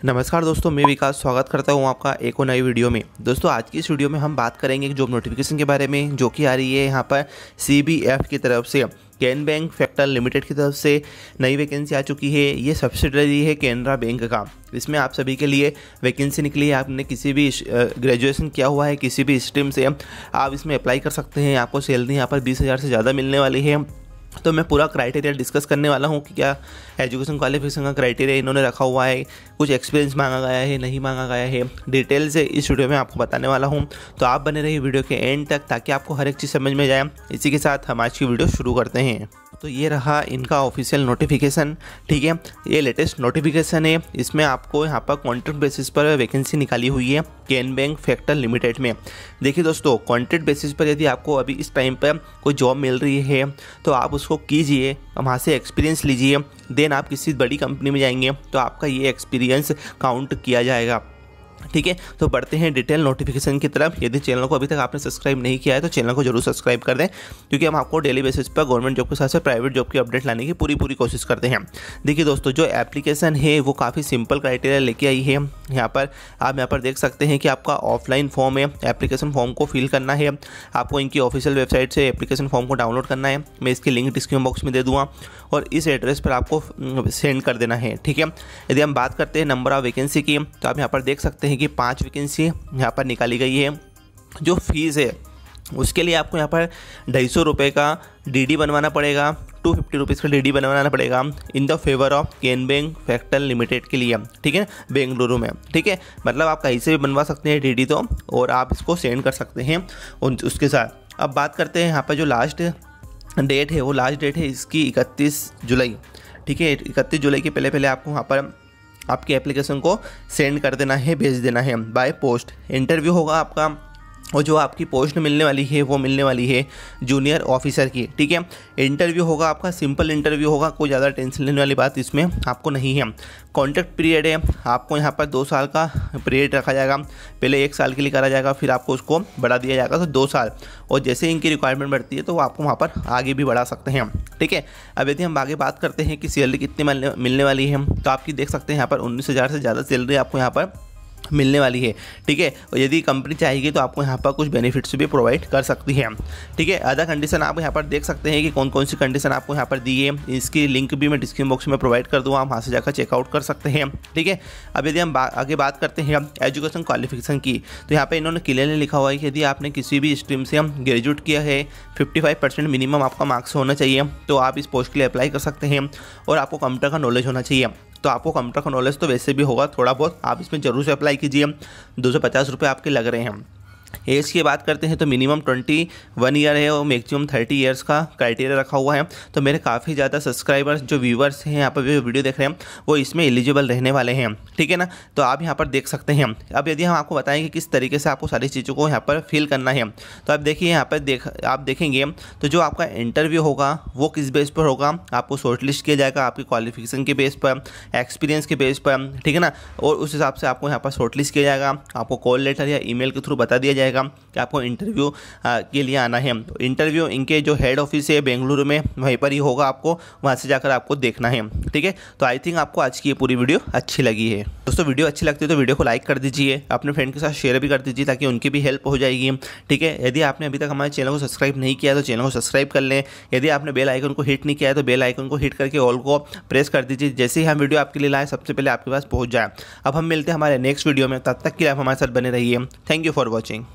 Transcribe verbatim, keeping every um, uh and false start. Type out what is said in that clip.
नमस्कार दोस्तों, मैं विकास स्वागत करता हूं आपका एक और नई वीडियो में। दोस्तों आज की इस वीडियो में हम बात करेंगे जॉब नोटिफिकेशन के बारे में, जो कि आ रही है यहाँ पर सी बी एफ की तरफ से। कैन बैंक फैक्टर लिमिटेड की तरफ से नई वैकेंसी आ चुकी है। ये सब्सिडरी है कैनरा बैंक का। इसमें आप सभी के लिए वैकेंसी निकली है। आपने किसी भी ग्रेजुएशन किया हुआ है, किसी भी स्ट्रीम से आप इसमें अप्लाई कर सकते हैं। आपको सैलरी यहाँ पर बीस हज़ार से ज़्यादा मिलने वाली है। तो मैं पूरा क्राइटेरिया डिस्कस करने वाला हूँ कि क्या एजुकेशन क्वालिफिकेशन का क्राइटेरिया इन्होंने रखा हुआ है, कुछ एक्सपीरियंस मांगा गया है, नहीं मांगा गया है, डिटेल से इस वीडियो में आपको बताने वाला हूँ। तो आप बने रहिए वीडियो के एंड तक ताकि आपको हर एक चीज़ समझ में जाए। इसी के साथ हम आज की वीडियो शुरू करते हैं। तो ये रहा इनका ऑफिशियल नोटिफिकेशन, ठीक है। ये लेटेस्ट नोटिफिकेशन है। इसमें आपको यहाँ पर कॉन्ट्रैक्ट बेसिस पर वैकेंसी निकाली हुई है कैन बैंक फैक्टर लिमिटेड में। देखिए दोस्तों, कॉन्ट्रैक्ट बेसिस पर यदि आपको अभी इस टाइम पर कोई जॉब मिल रही है तो आप उसको कीजिए, वहाँ से एक्सपीरियंस लीजिए। देन आप किसी बड़ी कंपनी में जाएंगे तो आपका ये एक्सपीरियंस काउंट किया जाएगा, ठीक है। तो बढ़ते हैं डिटेल नोटिफिकेशन की तरफ। यदि चैनल को अभी तक आपने सब्सक्राइब नहीं किया है तो चैनल को जरूर सब्सक्राइब कर दें, क्योंकि हम आपको डेली बेसिस पर गवर्नमेंट जॉब के साथ साथ प्राइवेट जॉब की अपडेट लाने की पूरी पूरी कोशिश करते हैं। देखिए दोस्तों, जो एप्लीकेशन है वो काफ़ी सिंपल क्राइटेरिया लेके आई है। यहाँ पर आप यहाँ पर देख सकते हैं कि आपका ऑफलाइन फॉर्म है। एप्लीकेशन फॉर्म को फिल करना है। आपको इनकी ऑफिशियल वेबसाइट से एप्लीकेशन फॉर्म को डाउनलोड करना है। मैं इसकी लिंक डिस्क्रिप्शन बॉक्स में दे दूँगा और इस एड्रेस पर आपको सेंड कर देना है, ठीक है। यदि हम बात करते हैं नंबर ऑफ वैकेंसी की, तो आप यहाँ पर देख सकते हैं कि पाँच वैकेंसी यहाँ पर निकाली गई है। जो फीस है उसके लिए आपको यहाँ पर ढाई सौ रुपये का डीडी बनवाना पड़ेगा, टू फिफ्टी रुपीज़ का डीडी बनवाना पड़ेगा in the favour of Canbank factor limited के लिए, ठीक है, बेंगलुरु में, ठीक है। मतलब आप कहीं से भी बनवा सकते हैं डीडी तो, और आप इसको सेंड कर सकते हैं उसके साथ। अब बात करते हैं यहाँ पर जो लास्ट डेट है, वो लास्ट डेट है इसकी इकतीस जुलाई, ठीक है। इकतीस जुलाई के पहले पहले आपको वहाँ पर आपकी एप्लीकेशन को सेंड कर देना है, भेज देना है बाय पोस्ट। इंटरव्यू होगा आपका, और जो आपकी पोस्ट मिलने वाली है वो मिलने वाली है जूनियर ऑफिसर की, ठीक है। इंटरव्यू होगा आपका, सिंपल इंटरव्यू होगा, कोई ज़्यादा टेंशन लेने वाली बात इसमें आपको नहीं है। कॉन्ट्रैक्ट पीरियड है, आपको यहाँ पर दो साल का पीरियड रखा जाएगा। पहले एक साल के लिए करा जाएगा, फिर आपको उसको बढ़ा दिया जाएगा तो दो साल, और जैसे इनकी रिक्वायरमेंट बढ़ती है तो वो आपको वहाँ पर आगे भी बढ़ा सकते हैं, ठीक है। अब यदि हम आगे बात करते हैं कि सैलरी कितनी मिलने वाली है, तो आपकी देख सकते हैं यहाँ पर उन्नीस हज़ार से ज़्यादा सैलरी आपको यहाँ पर मिलने वाली है, ठीक है। और यदि कंपनी चाहेगी तो आपको यहाँ पर कुछ बेनिफिट्स भी प्रोवाइड कर सकती है, ठीक है। अदर कंडीशन आप यहाँ पर देख सकते हैं कि कौन कौन सी कंडीशन आपको यहाँ पर दी है। इसकी लिंक भी मैं डिस्क्रिप्शन बॉक्स में प्रोवाइड कर दूँगा, आप वहाँ से जाकर चेकआउट कर सकते हैं, ठीक है। अब यदि हम बा, आगे बात करते हैं एजुकेशन क्वालिफिकेशन की, तो यहाँ पर इन्होंने क्लियरली लिखा हुआ है कि यदि आपने किसी भी स्ट्रीम से ग्रेजुएट किया है, फिफ्टी फाइव परसेंट मिनिमम आपका मार्क्स होना चाहिए, तो आप इस पोस्ट के लिए अप्लाई कर सकते हैं। और आपको कंप्यूटर का नॉलेज होना चाहिए। तो आपको कंप्यूटर का नॉलेज तो वैसे भी होगा थोड़ा बहुत, आप इसमें जरूर से अप्लाई कीजिए। दो सौ पचास रुपये आपके लग रहे हैं। एज की बात करते हैं तो मिनिमम ट्वेंटी वन ईयर है और मैक्सिमम थर्टी इयर्स का क्राइटेरिया रखा हुआ है। तो मेरे काफ़ी ज़्यादा सब्सक्राइबर्स जो व्यूवर्स हैं यहाँ पर जो वीडियो देख रहे हैं वो इसमें एलिजिबल रहने वाले हैं, ठीक है ना। तो आप यहाँ पर देख सकते हैं। अब यदि हम आपको बताएं कि किस तरीके से आपको सारी चीज़ों को यहाँ पर फिल करना है, तो आप देखिए यहाँ पर देख आप देखेंगे तो जो आपका इंटरव्यू होगा वो किस बेस पर होगा, आपको शॉर्टलिस्ट किया जाएगा आपकी क्वालिफिकेशन के बेस पर, एक्सपीरियंस के बेस पर, ठीक है ना। और उस हिसाब से आपको यहाँ पर शॉर्टलिस्ट किया जाएगा। आपको कॉल लेटर या ईमेल के थ्रू बता दिया जाएगा कि आपको इंटरव्यू के लिए आना है। तो इंटरव्यू इनके जो हेड ऑफिस है बेंगलुरु में, वहीं पर ही होगा, आपको वहां से जाकर आपको देखना है, ठीक है। तो आई थिंक आपको आज की ये पूरी वीडियो अच्छी लगी है। दोस्तों वीडियो अच्छी लगती है तो वीडियो को लाइक कर दीजिए, अपने फ्रेंड के साथ शेयर भी कर दीजिए ताकि उनकी भी हेल्प हो जाएगी, ठीक है। यदि आपने अभी तक हमारे चैनल को सब्सक्राइब नहीं किया तो चैनल को सब्सक्राइब कर लें। यदि आपने बेल आइकन को हिट नहीं किया है तो बेल आइकन को हिट करके ऑल को प्रेस कर दीजिए, जैसे ही हम वीडियो आपके लिए लाएँ सबसे पहले आपके पास पहुँच जाए। अब हम मिलते हैं हमारे नेक्स्ट वीडियो में, तब तक के लिए आप हमारे साथ बने रहिए। Thank you for watching.